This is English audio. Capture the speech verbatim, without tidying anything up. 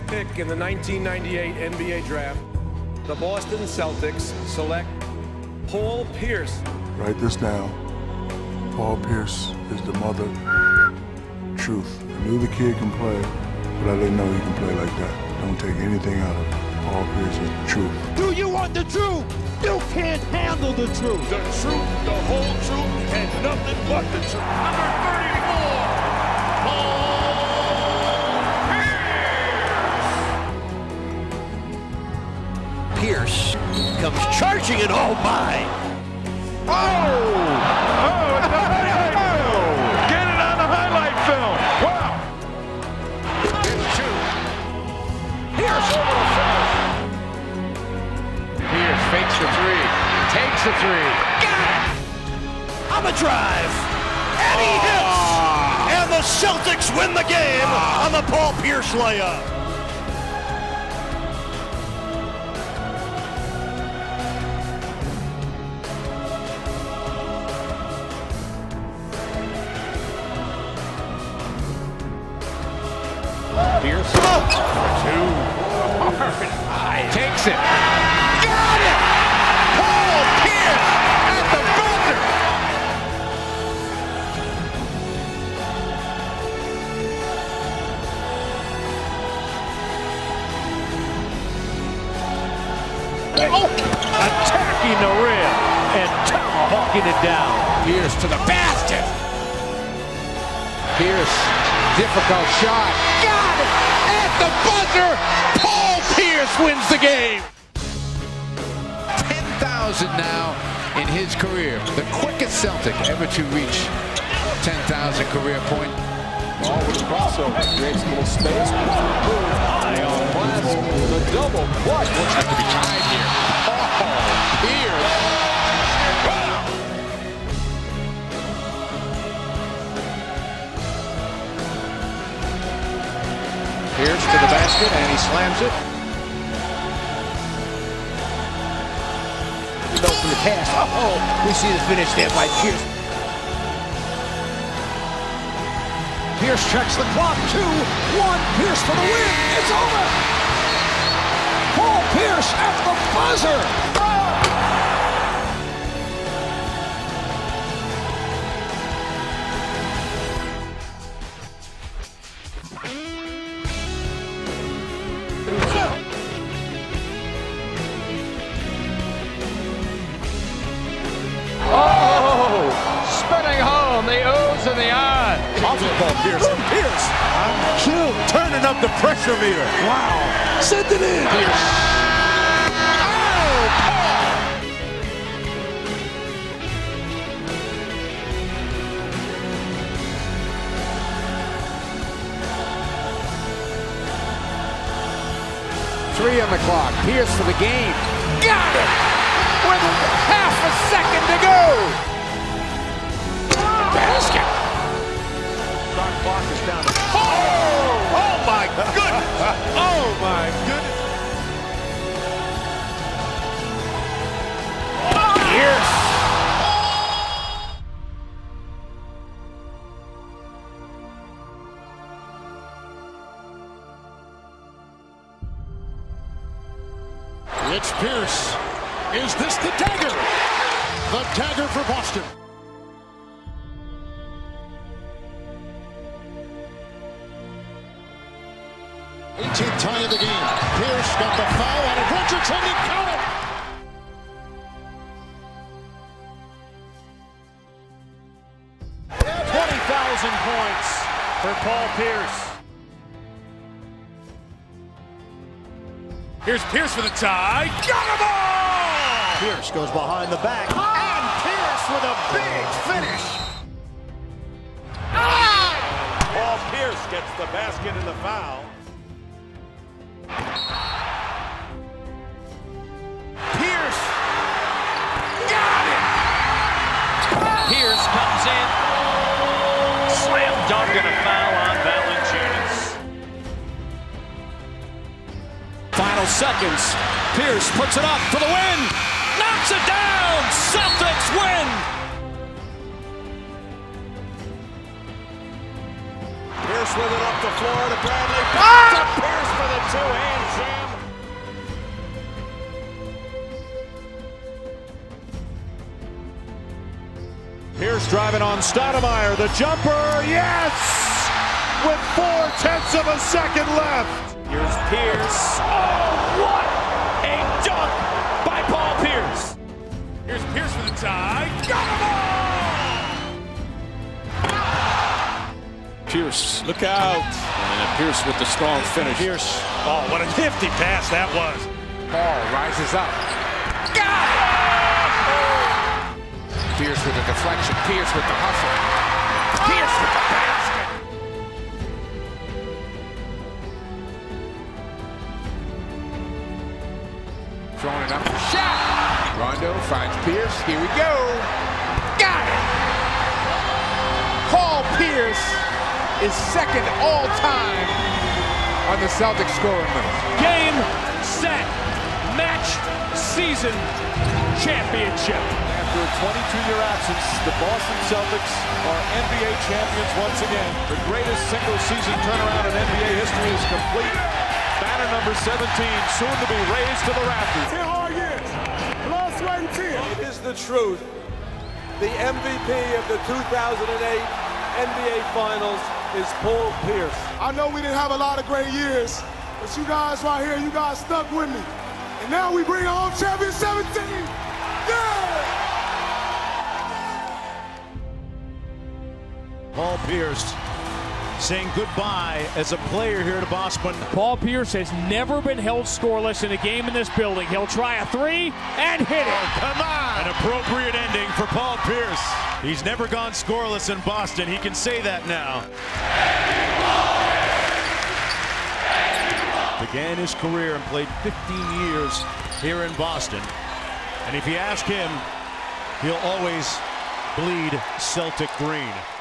pick in the nineteen ninety-eight N B A draft, the Boston Celtics select Paul Pierce. Write this down. Paul Pierce is the mother truth. I knew the kid can play, but I didn't know he can play like that. Don't take anything out of it. Paul Pierce is the truth. Do you want the truth? You can't handle the truth. The truth, the whole truth, and nothing but the truth. Number thirty-four, Paul Pierce. Pierce comes charging and oh my! Oh! Oh, it's a highlight film! Get it on the highlight film! Wow! It's two. Pierce over the fence. Pierce fakes the three. Takes the three. Got it! On the drive! And he hits! And the Celtics win the game on the Paul Pierce layup. Pierce oh. two. Hard high. Takes it. Got it! Paul Pierce at the buzzer! Oh. Attacking the rim and tomahawking it down. Pierce to the basket. Pierce, difficult shot. Got it! At the buzzer, Paul Pierce wins the game. ten thousand now in his career. The quickest Celtic ever to reach ten thousand career point. Ball with a crossover. Creates a little space. High on glass. The double clutch. Looks like to be tied here. Oh, Pierce. Pierce to the basket, and he slams it. Go from the pass. Oh, we see the finish there by Pierce. Pierce checks the clock. Two, one. Pierce for the win. It's over. Paul Pierce at the buzzer. The O's and the I's. Off of Paul Pierce. Pierce. Two. Turning up the pressure meter. Wow. Send it in. Pierce. Oh, Paul. Three on the clock. Pierce for the game. Got it! With half a second to go. Basket. Shot clock is down. Oh, oh my goodness. Oh my goodness. Pierce. It's Pierce. Is this the dagger? The dagger for Boston. eighteenth tie of the game. Pierce got the foul on it. Richardson, he counted. twenty thousand points for Paul Pierce. Here's Pierce for the tie. Got him all! Pierce goes behind the back. And Pierce with a big finish. Ah! Paul Pierce gets the basket and the foul. Pierce. Got it! Pierce comes in. Slam dunk and a foul on Valanciunas. Final seconds. Pierce puts it up for the win. Knocks it down. Celtics win. Pierce with it up the floor to Bradley. Back to Pierce for the two and jam. Pierce driving on Stoudemire. The jumper, yes! With four-tenths of a second left. Here's Pierce. Oh, what a dunk by Paul Pierce. Here's Pierce for the tie. Got him all! Pierce, look out. And Pierce with the strong finish. Pierce. Oh, what a nifty pass that was. Paul rises up. Got it! Pierce with the deflection. Pierce with the hustle. Pierce with the basket. Throwing it up for shot. Rondo finds Pierce. Here we go. Got it! Paul Pierce is second all-time on the Celtics scoring list. Game, set, match, season, championship. After a twenty-two-year absence, the Boston Celtics are N B A champions once again. The greatest single-season turnaround in N B A history is complete. Banner number seventeen, soon to be raised to the rafters. ten hard years. Blood, sweat, and tears. It is the truth. The M V P of the two thousand eight N B A Finals is Paul Pierce. I know we didn't have a lot of great years, but you guys right here, you guys stuck with me. And now we bring home champion seventeen. Yeah! Paul Pierce saying goodbye as a player here to Boston. Paul Pierce has never been held scoreless in a game in this building. He'll try a three and hit it. Oh, come on! An appropriate ending for Paul Pierce. He's never gone scoreless in Boston. He can say that now. Began his career and played fifteen years here in Boston. And if you ask him, he'll always bleed Celtic green.